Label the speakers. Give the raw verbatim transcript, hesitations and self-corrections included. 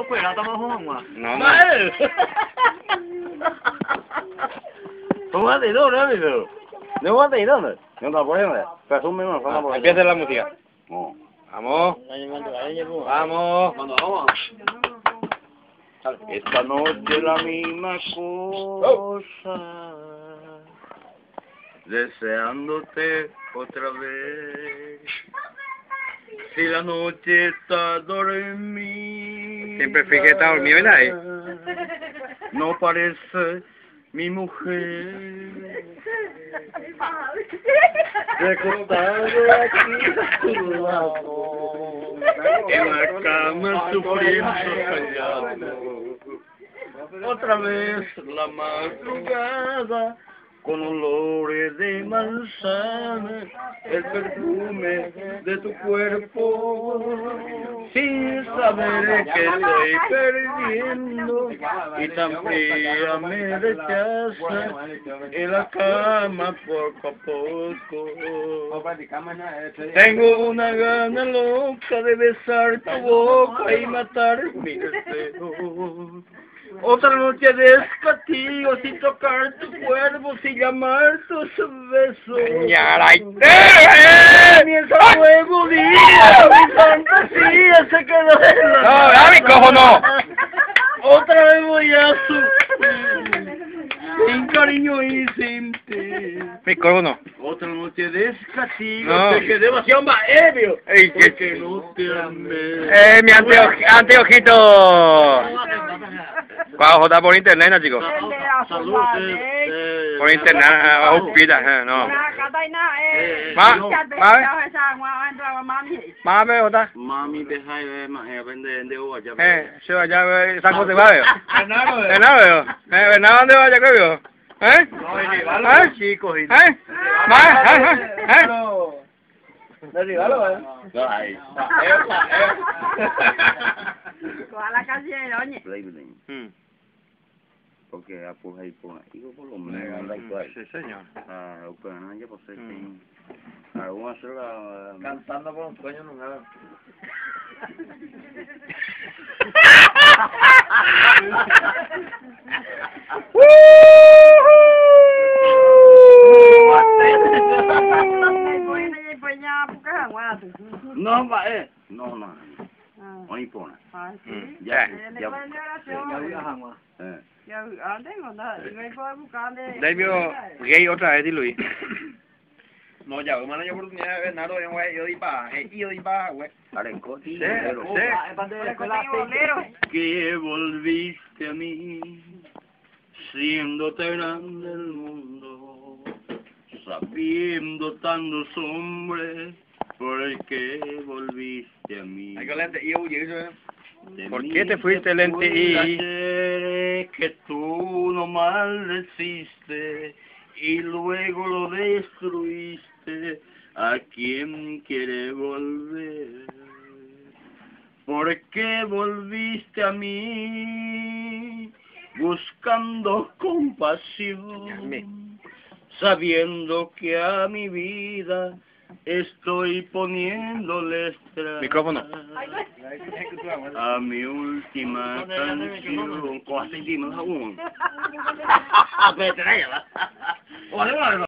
Speaker 1: quỷ là tao mơ hông à?
Speaker 2: No,
Speaker 1: no.
Speaker 3: ¿Cómo hace todo, no? No hace todo. No está por ahí, pero son menos, son por ahí.
Speaker 2: empieza la música.
Speaker 3: No.
Speaker 2: Vamos. Vamos.
Speaker 1: Cuando vamos.
Speaker 3: Esta noche la misma cosa, deseándote otra vez. Si la noche está dormida,
Speaker 2: Siempre fui que está dormido, ¿verdad?
Speaker 3: no parece mi mujer. Recostado aquí a tu lado, en la cama sufriendo callado. Otra vez la madrugada, con olores de manzana, el perfume de tu cuerpo, sin saber que estoy perdiendo, y tan fría me rechaza en la cama poco a poco. Tengo una gana loca de besar tu boca y matar mi deseo. Otra noche de castigo sin tocar tu cuerpo, sin llamar tus besos.
Speaker 2: ¡Ñaray!
Speaker 3: Comienza un nuevo día, mi fantasía se quedó en la
Speaker 2: ¡No, da micrófono!
Speaker 3: Otra vez voy a sufrir, sin cariño y sin ti.
Speaker 2: Micrófono.
Speaker 3: Otra noche de castigo,
Speaker 2: No.
Speaker 3: te quedé demasiado más ebrio,
Speaker 2: Ey, que-
Speaker 3: porque no te amé.
Speaker 2: ¡Eh, mi anteo anteojito! ¿Cuál está por internet, no, chicos?
Speaker 3: Salud, eh, eh,
Speaker 2: Por internet, a Upita, eh, no. Ma, ma, ma, ve, otra.
Speaker 3: Mami, deja de vender de uva ya.
Speaker 2: Eh, se vaya a ver, saco de barrio.
Speaker 1: Bernardo, eh.
Speaker 2: Bernardo, eh, Bernardo, ¿dónde vaya, qué vio? ¿Eh?
Speaker 1: No, y llevarlo,
Speaker 2: ¿Eh?
Speaker 3: Chicos, y
Speaker 2: ¿Eh? Ma, ¿eh? ¿Eh? ¿Eh?
Speaker 1: Derribalo, eh.
Speaker 3: Ay.
Speaker 4: Coja la calle, oye.
Speaker 2: Hmm.
Speaker 3: Porque apura ahí por ahí, por lo menos, anda igual.
Speaker 2: Sí, señor.
Speaker 3: Ah, lo que no ya pues sí. Alguna sola.
Speaker 1: Cantando por un sueño no nada.
Speaker 3: No, va, eh. No, no. No impone.
Speaker 2: Hmm.
Speaker 3: Ya,
Speaker 2: Ya.
Speaker 3: ya.
Speaker 1: Agua.
Speaker 3: Eh.
Speaker 2: David, gay otra vez, dilo ahí.
Speaker 1: No, ya, hermano, yo oportunidad de Bernardo, yo voy yo di pa, yo di pa, güey.
Speaker 3: Arenco, sí,
Speaker 2: Sí,
Speaker 3: pero-
Speaker 2: sí.
Speaker 3: Que volviste a mí, siendo tan grande el mundo, sabiendo tantos hombres, ¿por qué volviste a mí?
Speaker 1: Hay que lente, y yo, yo,
Speaker 3: De
Speaker 2: ¿Por
Speaker 3: mí
Speaker 2: qué te fuiste,
Speaker 3: se
Speaker 2: Lente?
Speaker 3: puede
Speaker 2: Y-
Speaker 3: hacer que tú no maldeciste y luego lo destruiste. ¿A quién quiere volver? ¿Por qué volviste a mí buscando compasión, sabiendo que a mi vida estoy poniéndole extra?
Speaker 2: Micrófono.
Speaker 3: A mi última canción. Cosa así, no la